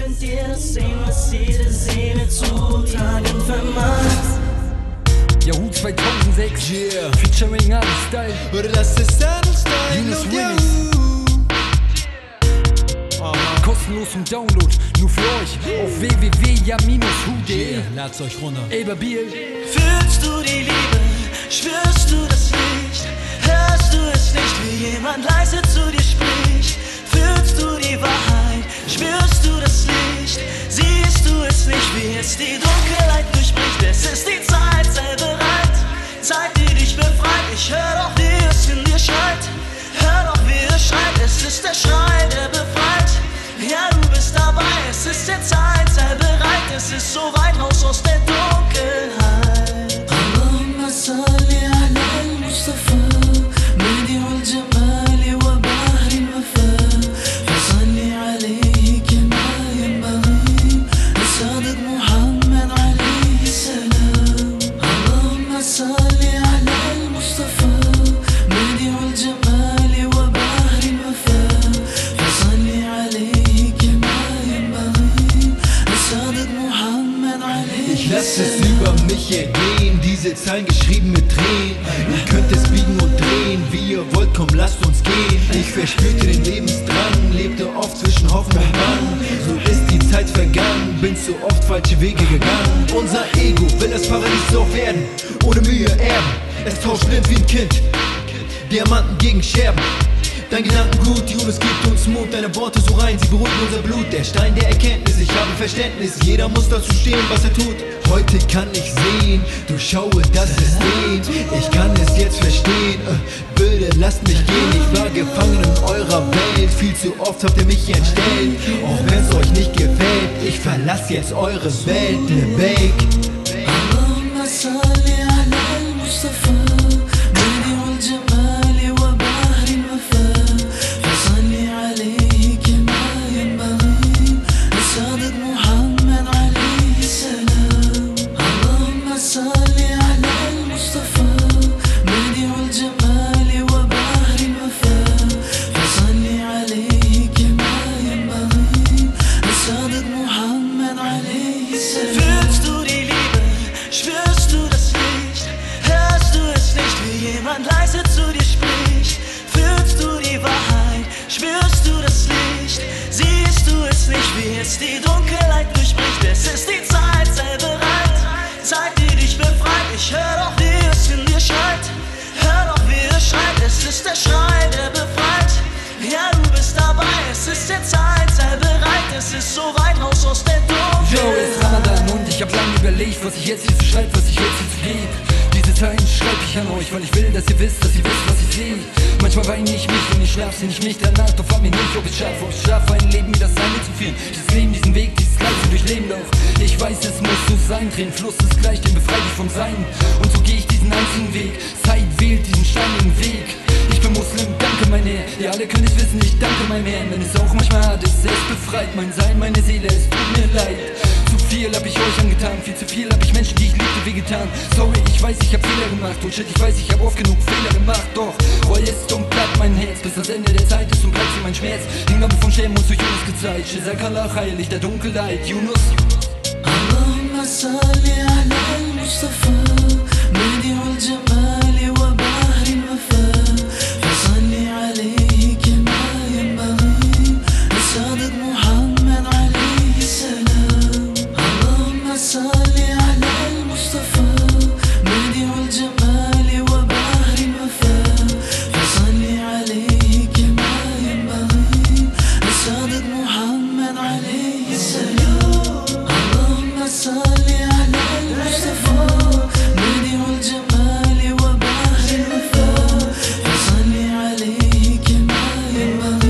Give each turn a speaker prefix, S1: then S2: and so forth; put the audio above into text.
S1: könnt ihr das sehen, was jede Seele zu tragen vermag.
S2: Yahoo 2006, yeah. Featuring Adel Style.
S3: Oder das ist Adel Style
S2: Yunus
S3: und
S2: Remix. Kostenlos zum Download, nur für euch auf www.ja-hu.de.
S3: Lad's euch runter.
S2: Eberbiel.
S1: Fühlst du die Liebe? Spürst du das Licht? Hörst du es nicht, wie jemand leise zu dir spricht? Fühlst du die Wahrheit? Spürst du das Licht? Siehst du es nicht, wie es die Dunkelheit durchbricht? Es ist die Zeit, sei bereit, Zeit, die dich befreit. Ich hör doch, wie es in dir schreit. Hör doch, wie es schreit. Es ist der Schrei, der befreit. Ja, du bist dabei. Es ist der Zeit, sei bereit. Es ist so weit raus aus der Dunkelheit. Allahumma salli ala al-Mustafa, Madi al-Jamali wa bahri al-Wafa, fasalli alayhi kama yanbaghi li-Sadiq Muhammad alayhi salam. Allahumma salli ala al-Mustafa, Madi al-Jamali wa bahri al-Wafa, fasalli alayhi kama yanbaghi li-Sadiq Muhammad alayhi.
S3: Ich lass es über mich ergehen, diese Zeilen geschrieben mit Tränen. Ihr könnt es biegen und drehen, wie ihr wollt, komm, lasst uns gehen. Ich verspürte den Lebensdrang, lebte oft zwischen Hoffnung und Bang. So ist die Zeit vergangen, bin so oft falsche Wege gegangen. Unser Ego will das Paradies auch werden, ohne Mühe erben. Es tauscht blind wie ein Kind, Diamanten gegen Scherben. Dein Gedankengut, Yunus gibt uns Mut, deine Worte so rein, sie beruhigen unser Blut. Der Stein der Erkenntnis, ich habe Verständnis, jeder muss dazu stehen, was er tut. Heute kann ich sehen, durchschaue das System, ich kann es jetzt verstehen. Bitte lasst mich gehen, ich war gefangen in eurer Welt, viel zu oft habt ihr mich entstellt. Auch wenn's euch nicht gefällt, ich verlass jetzt eure Welt, Lebek.
S1: Allahumma salli ala al-Mustafa, Madi al-Jamali wa bahri al-Wafa, fasalli alayhi kama yanbaghi li-Sadiq Muhammad alayhi salam. Allahumma salli ala al-Mustafa, Madi al-Jamali wa bahri al-Wafa, fasalli alayhi kama yanbaghi li-Sadiq Muhammad alayhi salam. Fühlst du die Liebe? Spürst du das Licht? Hörst du es nicht, wie jemand leise zu dir spricht? Fühlst du die Wahrheit? Spürst du das Licht? Siehst du es nicht, wie es die Dunkelheit durchbricht? Es ist die Zeit, sei bereit, Zeit, die dich befreit. Ich hör doch, wie es in dir schreit. Hör doch, wie es schreit. Es ist der Schrei, der befreit. Ja, du bist dabei. Es ist der Zeit, sei bereit. Es ist so weit raus aus der
S2: Yo, es ist Ramadan und ich hab lange überlegt, was ich jetzt hier zu schreibe, was ich jetzt hier zu gebe. Diese Zeilen schreib ich an euch, weil ich will, dass ihr wisst, was ich sehe. Manchmal weine ich mich, wenn ich schlaf, seh ich mich danach, doch frag mich nicht, ob ich schaffe, ein Leben wie das seine zu führen. Dieses Leben, diesen Weg, dieses Leid zu durchleben, doch ich weiß, es muss so sein. Tränen, Fluss ist gleich, den befreit dich vom Sein. Und so geh ich diesen einzigen Weg, Zeit wählt diesen steinigen Weg. Ich bin Muslim, danke mein Herr, ihr alle könnt es wissen, ich danke meinem Herrn. Wenn es auch manchmal hart ist, es befreit mein Sein, meine Seele, es tut mir leid. Zu viel hab ich euch angetan, viel zu viel hab ich Menschen, die ich liebte, wehgetan. Sorry, ich weiß, ich hab Fehler gemacht und shit, ich weiß, ich hab oft genug Fehler gemacht. Doch, roll ist und bleibt mein Herz, bis das Ende der Zeit ist und bleibt für mein Schmerz. Hingabe von Schämen und durch Yunus gezeigt, Shizakallah, heilig der Dunkelheit, Yunus.
S1: Allahumma salli ala al-Mustafa, Madi al-Jamali wa bahri al-Wafa, fasalli alayhi kama yanbaghi li-Sadiq Muhammad alayhi salam. Allahumma salli ala al-Mustafa, Madi al-Jamali wa bahri al-Wafa, fasalli alayhi kama yanbaghi li-Sadiq Muhammad alayhi salam. Allahumma salli ala al-Mustafa, Madi al-Jamali wa bahri al-Wafa, fasalli alayhi kama yanbaghi